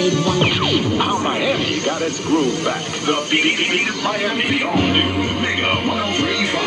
made one. How Miami got its groove back. The beat of Miami. The all-new Mega 103.5.